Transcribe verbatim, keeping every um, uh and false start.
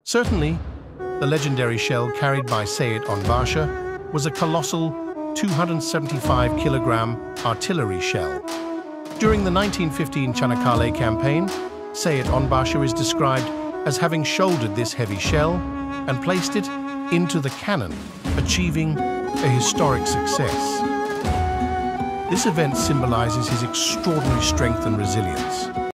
Certainly, the legendary shell carried by Seyit Onbaşı was a colossal two hundred seventy-five kilogram artillery shell. During the nineteen fifteen Çanakkale campaign, Seyit Onbaşı is described as having shouldered this heavy shell and placed it into the cannon, achieving a historic success. This event symbolizes his extraordinary strength and resilience.